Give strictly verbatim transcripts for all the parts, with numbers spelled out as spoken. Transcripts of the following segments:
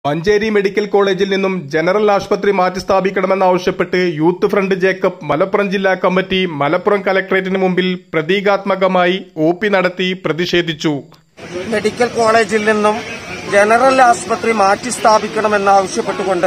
Manjeri medical കോളേജിൽ നിന്നും general ആശുപത്രി മാറ്റിസ്ഥാപിക്കണമെന്നാവശ്യപ്പെട്ട് യൂത്ത് ഫ്രണ്ട് ജേക്കബ് മലപ്പുറം ജില്ലാ കമ്മിറ്റി മലപ്പുറം കലക്ടറേറ്റിന് മുമ്പിൽ പ്രതീകാത്മകമായി ഒ പി നടത്തി പ്രതിഷേധിച്ചു. മെഡിക്കൽ കോളേജിൽ നിന്നും ജനറൽ ആശുപത്രി മാറ്റിസ്ഥാപിക്കണമെന്നാവശ്യപ്പെട്ടുകൊണ്ട്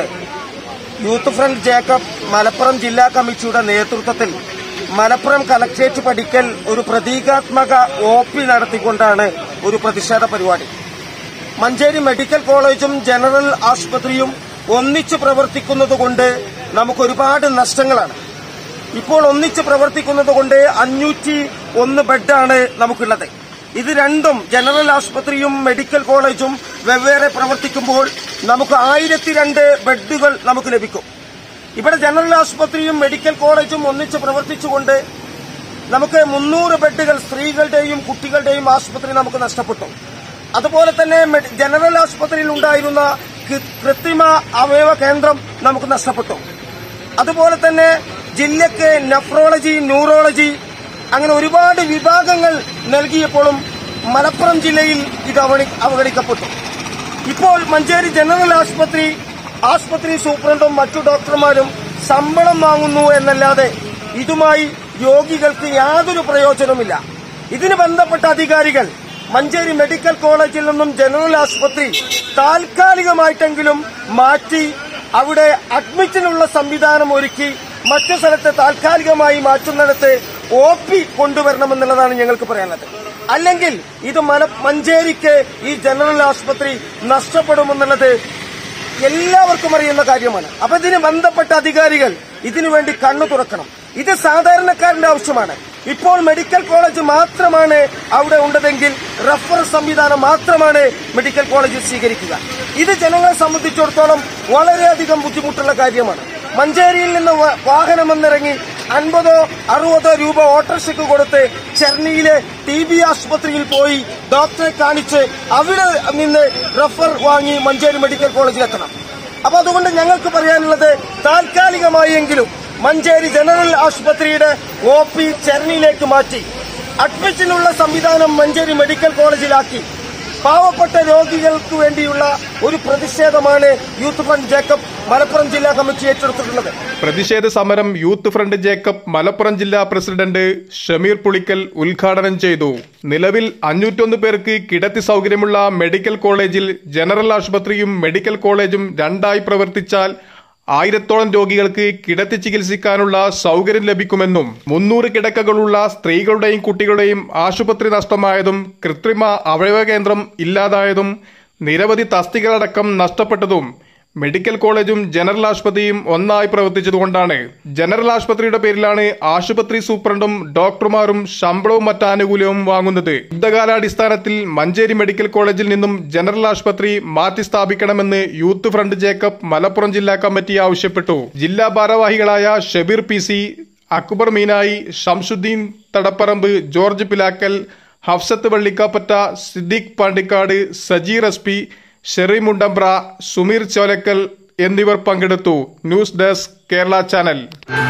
യൂത്ത് ഫ്രണ്ട് ജേക്കബ് മലപ്പുറം ജില്ലാ കമ്മിറ്റിയുടെ നേതൃത്വത്തിൽ മലപ്പുറം കലക്ടറേറ്റ് പടിക്കൽ ഒരു പ്രതീകാത്മക ഒ പി നടത്തിക്കൊണ്ടാണ് ഒരു പ്രതിഷേധ പരിപാടി. മഞ്ചേരി മെഡിക്കൽ കോളേജും ജനറൽ ആശുപത്രിയും ഒന്നിച്ച് പ്രവർത്തിക്കുന്നതുകൊണ്ട് നമുക്ക് ഒരുപാട് നഷ്ടങ്ങളാണ്. ഇപ്പോൾ ഒന്നിച്ച് പ്രവർത്തിക്കുന്നതുകൊണ്ട് അഞ്ഞൂറ്റി ഒന്ന് ബെഡാണ് നമുക്കുള്ളത്. ഇത് രണ്ടും ജനറൽ ആശുപത്രിയും മെഡിക്കൽ കോളേജും വെവ്വേറെ പ്രവർത്തിക്കുമ്പോൾ നമുക്ക് ആയിരത്തി രണ്ട് ബെഡുകൾ നമുക്ക് ലഭിക്കും. ഇവിടെ ജനറൽ ആശുപത്രിയും മെഡിക്കൽ കോളേജും ഒന്നിച്ച് പ്രവർത്തിച്ചുകൊണ്ട് നമുക്ക് മുന്നൂറ് ബെഡുകൾ സ്ത്രീകളുടെയും കുട്ടികളുടെയും ആശുപത്രി നമുക്ക് നഷ്ടപ്പെട്ടു. അതുപോലെ തന്നെ ജനറൽ ആശുപത്രിയിൽ ഉണ്ടായിരുന്ന കൃത്രിമ അവയവ കേന്ദ്രം നമുക്ക് നഷ്ടപ്പെട്ടു. അതുപോലെ തന്നെ ജില്ലയ്ക്ക് നെഫ്രോളജി, ന്യൂറോളജി അങ്ങനെ ഒരുപാട് വിഭാഗങ്ങൾ നൽകിയപ്പോഴും മലപ്പുറം ജില്ലയിൽ ഇത് അവഗണിക്കപ്പെട്ടു. ഇപ്പോൾ മഞ്ചേരി ജനറൽ ആശുപത്രി ആശുപത്രി സൂപ്രണ്ടും മറ്റു ഡോക്ടർമാരും ശമ്പളം വാങ്ങുന്നു എന്നല്ലാതെ ഇതുമായി രോഗികൾക്ക് യാതൊരു പ്രയോജനവുമില്ല. ഇതിന് ബന്ധപ്പെട്ട അധികാരികൾ മഞ്ചേരി മെഡിക്കൽ കോളേജിൽ നിന്നും ജനറൽ ആശുപത്രി താൽക്കാലികമായിട്ടെങ്കിലും മാറ്റി അവിടെ അഡ്മിറ്റിനുള്ള സംവിധാനം ഒരുക്കി മറ്റു സ്ഥലത്ത് താൽക്കാലികമായി മാറ്റുന്നിടത്ത് ഒ പി കൊണ്ടുവരണമെന്നുള്ളതാണ് ഞങ്ങൾക്ക് പറയാനുള്ളത്. അല്ലെങ്കിൽ ഇത് മഞ്ചേരിക്ക് ഈ ജനറൽ ആശുപത്രി നഷ്ടപ്പെടുമെന്നുള്ളത് എല്ലാവർക്കും അറിയുന്ന കാര്യമാണ്. അപ്പൊ ഇതിന് ബന്ധപ്പെട്ട അധികാരികൾ ഇതിനുവേണ്ടി കണ്ണു തുറക്കണം. ഇത് സാധാരണക്കാരന്റെ ആവശ്യമാണ്. ഇപ്പോൾ മെഡിക്കൽ കോളേജ് മാത്രമാണ് അവിടെ ഉണ്ടതെങ്കിൽ റഫർ സംവിധാനം മാത്രമാണ് മെഡിക്കൽ കോളേജിൽ സ്വീകരിക്കുക. ഇത് ജനങ്ങളെ സംബന്ധിച്ചിടത്തോളം വളരെയധികം ബുദ്ധിമുട്ടുള്ള കാര്യമാണ്. മഞ്ചേരിയിൽ നിന്ന് വാഹനം വന്നിറങ്ങി അൻപതോ അറുപതോ രൂപ ഓട്ടോറിക്ഷയ്ക്ക് കൊടുത്ത് ചെർണിയിലെ ടി ബി ആശുപത്രിയിൽ പോയി ഡോക്ടറെ കാണിച്ച് അവിടെ നിന്ന് റഫർ വാങ്ങി മഞ്ചേരി മെഡിക്കൽ കോളേജിലെത്തണം. അപ്പൊ അതുകൊണ്ട് ഞങ്ങൾക്ക് പറയാനുള്ളത് താൽക്കാലികമായെങ്കിലും മഞ്ചേരി ജനറൽ ആശുപത്രിയുടെ ഒ പി ചെർണിയിലേക്ക് മാറ്റി അഡ്മിറ്റിനുള്ള സംവിധാനം മഞ്ചേരി മെഡിക്കൽ കോളേജിലാക്കി പാവപ്പെട്ട രോഗികൾക്ക് വേണ്ടിയുള്ള ഒരു പ്രതിഷേധമാണ് യൂത്ത് ഫ്രണ്ട് ജേക്കബ് മലപ്പുറം ജില്ലാ കമ്മിറ്റി ഏറ്റെടുത്തിട്ടുള്ളത്. പ്രതിഷേധ സമരം യൂത്ത് ഫ്രണ്ട് ജേക്കബ് മലപ്പുറം ജില്ലാ പ്രസിഡന്റ് ഷമീർ പുളിക്കൽ ഉദ്ഘാടനം ചെയ്തു. നിലവിൽ അഞ്ഞൂറ്റൊന്ന് പേർക്ക് കിടത്തി സൗകര്യമുള്ള മെഡിക്കൽ കോളേജിൽ ജനറൽ ആശുപത്രിയും മെഡിക്കൽ കോളേജും രണ്ടായി പ്രവർത്തിച്ചാൽ ആയിരത്തോളം രോഗികൾക്ക് കിടത്തി ചികിത്സിക്കാനുള്ള സൗകര്യം ലഭിക്കുമെന്നും മുന്നൂറ് കിടക്കകളുള്ള സ്ത്രീകളുടെയും കുട്ടികളുടെയും ആശുപത്രി നഷ്ടമായതും കൃത്രിമ അവയവ കേന്ദ്രം ഇല്ലാതായതും നിരവധി തസ്തികകളടക്കം നഷ്ടപ്പെട്ടതും മെഡിക്കൽ കോളേജും ജനറൽ ആശുപത്രിയും ഒന്നായി പ്രവർത്തിച്ചതുകൊണ്ടാണ്. ജനറൽ ആശുപത്രിയുടെ പേരിലാണ് ആശുപത്രി സൂപ്രണ്ടും ഡോക്ടർമാരും ശമ്പളവും മറ്റ് ആനുകൂല്യവും വാങ്ങുന്നത്. യുദ്ധകാലാടിസ്ഥാനത്തിൽ മഞ്ചേരി മെഡിക്കൽ കോളേജിൽ നിന്നും ജനറൽ ആശുപത്രി മാറ്റി സ്ഥാപിക്കണമെന്ന് യൂത്ത് ഫ്രണ്ട് ജേക്കബ് മലപ്പുറം ജില്ലാ കമ്മിറ്റി ആവശ്യപ്പെട്ടു. ജില്ലാ ഭാരവാഹികളായ Shabeer P C, Akbar Meenayi, Shamsuddin Thadapparambu, George Pilakkal, Hafsath Vallikkappatta, Siddique Pandikkad, Sajeer S P, Sheri Mundambra, Sumeer Cholakkal എന്നിവർ പങ്കെടുത്തു. News desk Kerala channel.